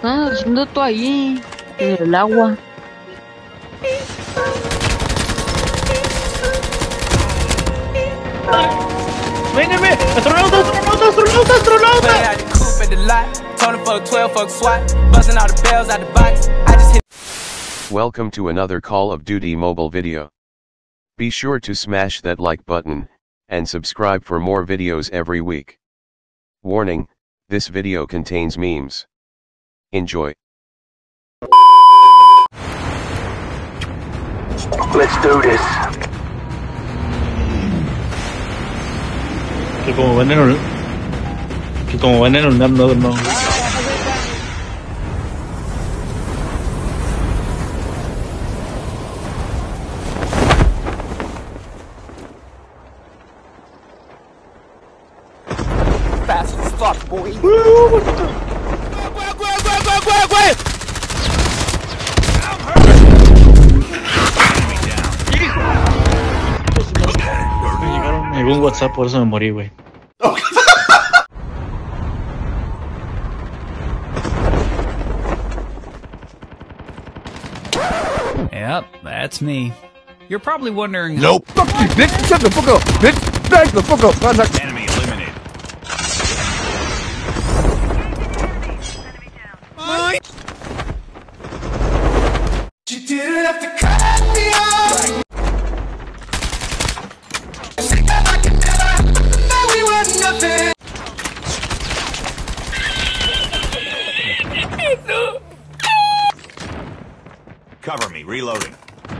Ah, haciendo tú ahí, en el agua. ¡Véngame! ¡Astronauta, astronauta, astronauta, astronauta! Welcome to another Call of Duty mobile video. Be sure to smash that like button, and subscribe for more videos every week. Warning, this video contains memes. Enjoy. Let's do this. Que como veneno, no. Fast as fuck, boy. Me llegó un WhatsApp, por eso me morí, güey. Yep, that's me. You're probably wondering. Nope. Fuck you, bitch. Shut the fuck up, bitch. Back the fuck up. Enemy eliminated. You didn't have to cut me off. We were nothing. Cover me, reloading.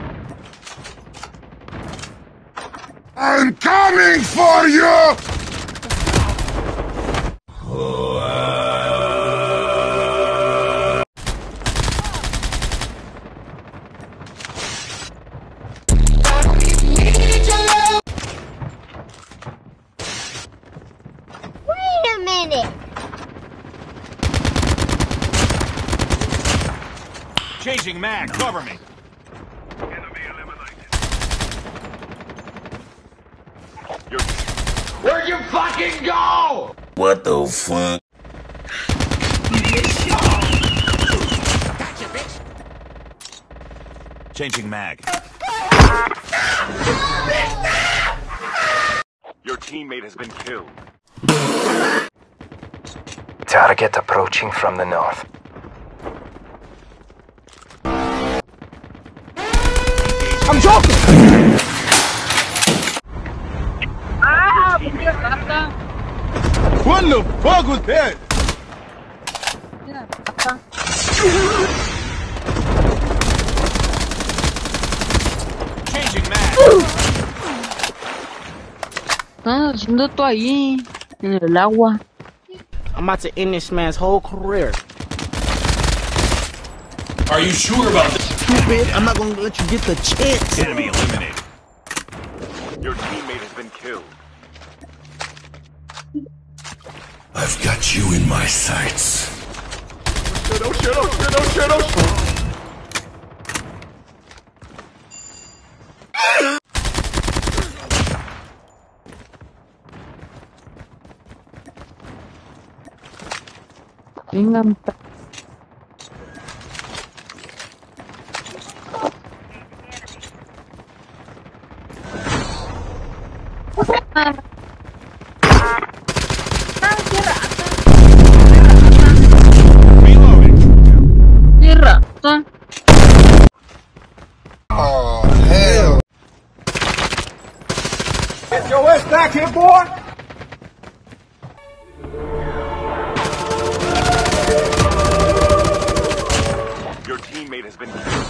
I'm coming for you. Wait a minute. Changing mag, cover me. Where'd you fucking go? What the fuck? Changing mag. Your teammate has been killed. Target approaching from the north. I'm joking! What the fuck was that? Changing mag. Ah, haciendo tú ahí, en el agua. I'm about to end this man's whole career. Are you sure about this? Stupid, I'm not gonna let you get the chance. Enemy eliminated. Your teammate has been killed. I've got you in my sights. Oh shit. Vengan. Reloading. Tierra. Oh, hell. Get your ass back here, boy. Your teammate has been killed.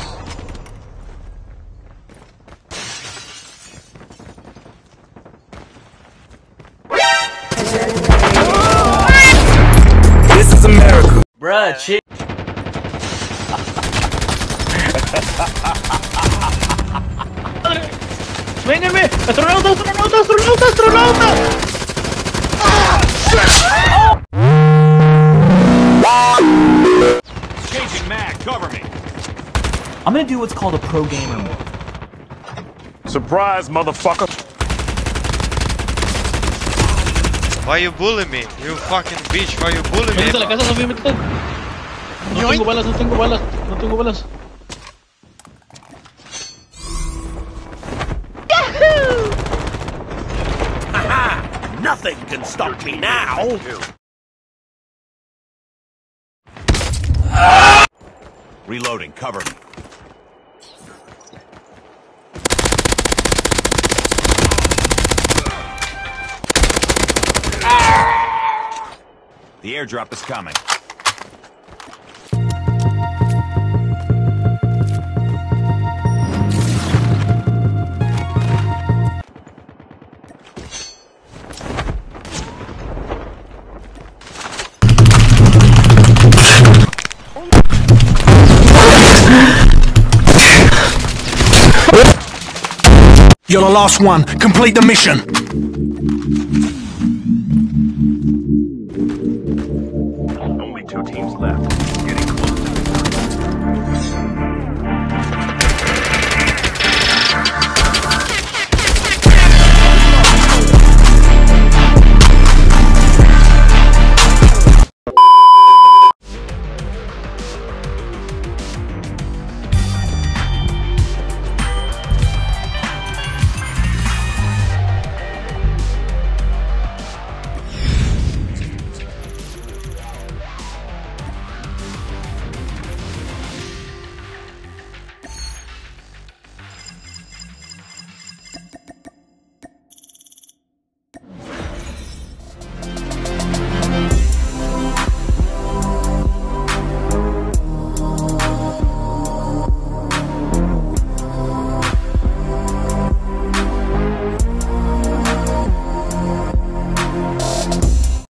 This is America. Bruh, chill. ¡Véngame! ¡Astronauta, astronauta, astronauta, astronauta! Changing mag, cover me. I'm gonna do what's called a pro gamer move. Surprise, motherfucker. Why you bully me? You fucking bitch, why you bully me? Métete a la casa, Sofía, métete. No tengo balas, no tengo balas, no tengo balas. Nothing can stop me now! Reloading, cover me. The airdrop is coming. You're the last one. Complete the mission. Only 2 teams left.